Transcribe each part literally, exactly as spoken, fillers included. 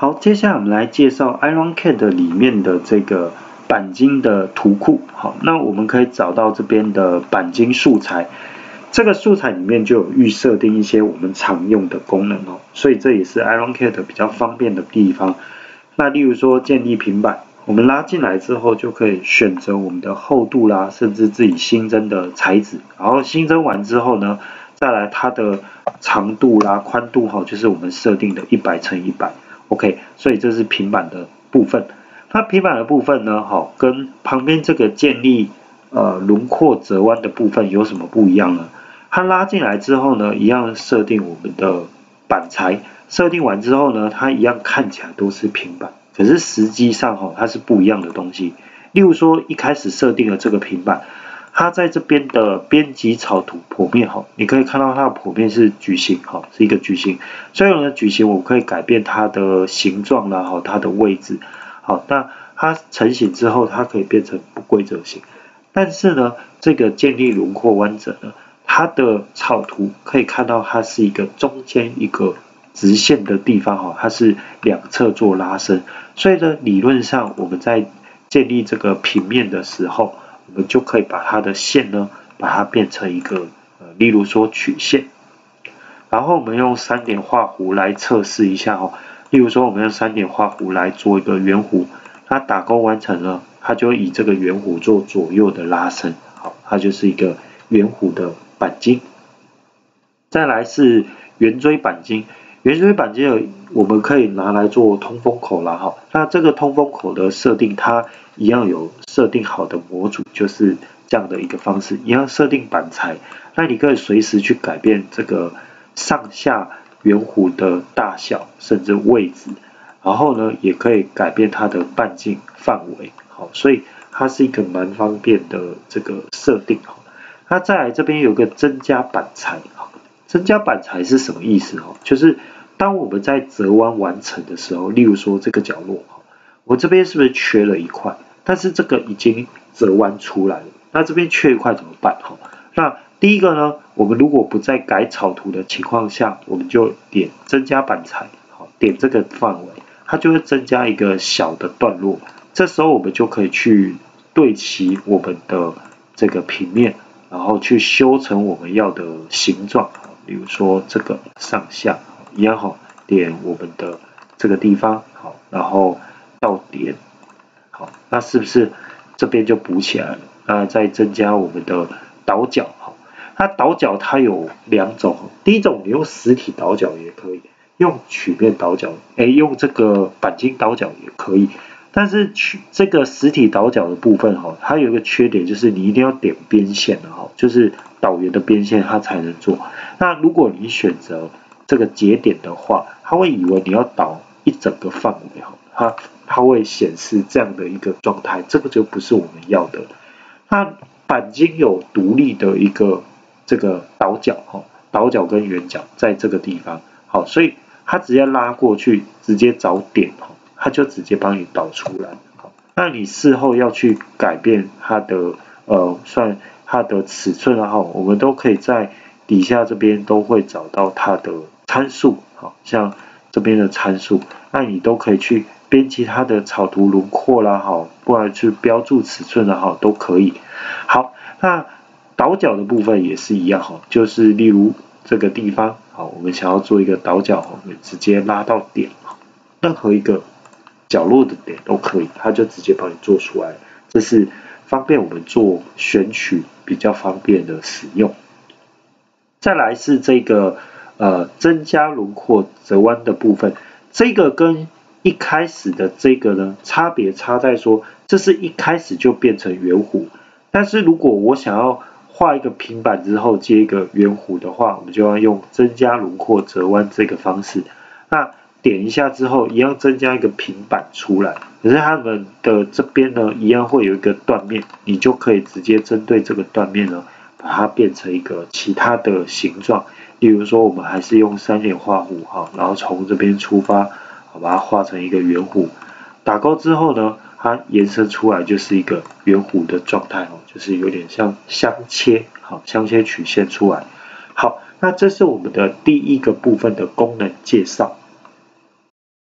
好，接下来我们来介绍 IronCAD 里面的这个钣金的图库。好，那我们可以找到这边的钣金素材，这个素材里面就有预设定一些我们常用的功能哦，所以这也是 IronCAD 比较方便的地方。那例如说建立平板，我们拉进来之后就可以选择我们的厚度啦，甚至自己新增的材质，然后新增完之后呢，再来它的长度啦、宽度哈，就是我们设定的一百乘一百。OK， 所以这是平板的部分。那平板的部分呢，好，跟旁边这个建立呃轮廓折弯的部分有什么不一样呢？它拉进来之后呢，一样设定我们的板材，设定完之后呢，它一样看起来都是平板，可是实际上哈，它是不一样的东西。例如说一开始设定了这个平板，它在这边的编辑草图剖面哈，你可以看到它的剖面是矩形哈，是一个矩形。所以呢，矩形我可以改变它的形状啦，哈，它的位置。好，那它成型之后，它可以变成不规则形。但是呢，这个建立轮廓弯折呢，它的草图可以看到它是一个中间一个直线的地方哈，它是两侧做拉伸。所以呢，理论上我们在建立这个平面的时候，我们就可以把它的线呢，把它变成一个呃，例如说曲线。然后我们用三点画弧来测试一下哦，例如说我们用三点画弧来做一个圆弧，它打勾完成了，它就会以这个圆弧做左右的拉伸，好，它就是一个圆弧的钣金。再来是圆锥钣金，圆锥钣金我们可以拿来做通风口啦，哈，那这个通风口的设定，它一样有设定好的模组，就是这样的一个方式，一样设定板材，那你可以随时去改变这个上下圆弧的大小甚至位置，然后呢也可以改变它的半径范围，好，所以它是一个蛮方便的这个设定。那再来这边有个增加板材，增加板材是什么意思？就是当我们在折弯完成的时候，例如说这个角落，我这边是不是缺了一块？但是这个已经折弯出来了，那这边缺一块怎么办？那第一个呢，我们如果不在改草图的情况下，我们就点增加板材，好，点这个范围，它就会增加一个小的段落。这时候我们就可以去对齐我们的这个平面，然后去修成我们要的形状。比如说这个上下一样好，点我们的这个地方，好，然后到点，好，那是不是这边就补起来了？那再增加我们的倒角，好，它倒角它有两种，第一种你用实体倒角也可以，用曲面倒角，哎，用这个钣金倒角也可以。但是这个实体倒角的部分哈，它有一个缺点，就是你一定要点边线的哈，就是导圆的边线它才能做。那如果你选择这个节点的话，它会以为你要导一整个范围哈，它它会显示这样的一个状态，这个就不是我们要的。那钣金有独立的一个这个倒角哈，倒角跟圆角在这个地方，好，所以它直接拉过去，直接找点哈。它就直接帮你导出来，好，那你事后要去改变它的呃算它的尺寸啊，我们都可以在底下这边都会找到它的参数，好，像这边的参数，那你都可以去编辑它的草图轮廓啦，好，不然去标注尺寸啦，好，都可以。好，那倒角的部分也是一样哈，就是例如这个地方，好，我们想要做一个倒角，我们直接拉到点，任何一个角落的点都可以，它就直接帮你做出来，这是方便我们做选取比较方便的使用。再来是这个呃增加轮廓折弯的部分，这个跟一开始的这个呢差别差在说，这是一开始就变成圆弧，但是如果我想要画一个平板之后接一个圆弧的话，我们就要用增加轮廓折弯这个方式。那点一下之后，一样增加一个平板出来，可是它们的这边呢，一样会有一个断面，你就可以直接针对这个断面呢，把它变成一个其他的形状。例如说，我们还是用三点画弧哈，然后从这边出发，好把它画成一个圆弧。打勾之后呢，它延伸出来就是一个圆弧的状态哦，就是有点像镶切，好，镶切曲线出来。好，那这是我们的第一个部分的功能介绍。好，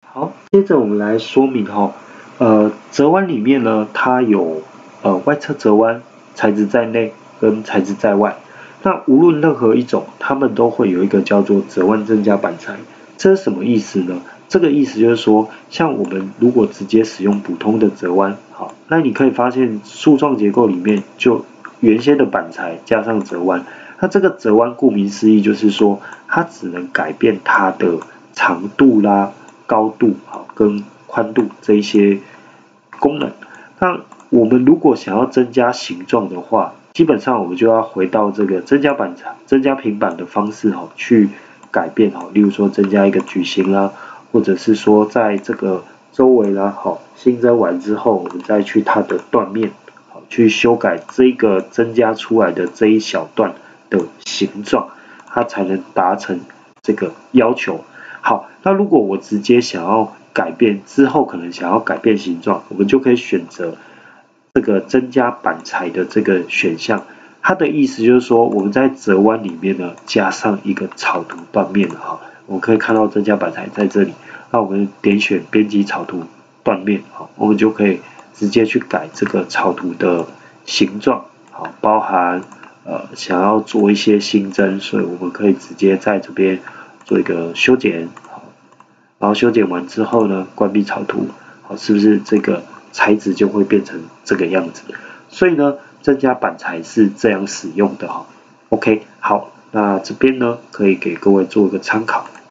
接着我们来说明哈，呃，折弯里面呢，它有呃外侧折弯、材质在内跟材质在外。那无论任何一种，它们都会有一个叫做折弯增加板材。这是什么意思呢？这个意思就是说，像我们如果直接使用普通的折弯，好，那你可以发现树状结构里面就原先的板材加上折弯，那这个折弯顾名思义就是说，它只能改变它的长度啦、高度好跟宽度这一些功能。那我们如果想要增加形状的话，基本上我们就要回到这个增加板材、增加平板的方式哈，去改变哈，例如说增加一个矩形啦，或者是说在这个周围啦，好新增完之后，我们再去它的断面，好去修改这个增加出来的这一小段的形状，它才能达成这个要求。好，那如果我直接想要改变之后，可能想要改变形状，我们就可以选择这个增加板材的这个选项。它的意思就是说，我们在折弯里面呢加上一个草图断面哈，我们可以看到增加板材在这里。那我们点选编辑草图断面，好，我们就可以直接去改这个草图的形状，好，包含呃想要做一些新增，所以我们可以直接在这边做一个修剪，好，然后修剪完之后呢，关闭草图，好，是不是这个材质就会变成这个样子？所以呢，增加板材是这样使用的哈。OK， 好，那这边呢可以给各位做一个参考。